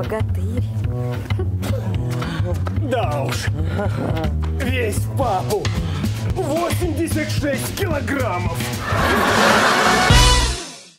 богатырь. Да уж. Весь в папу. 86 килограммов.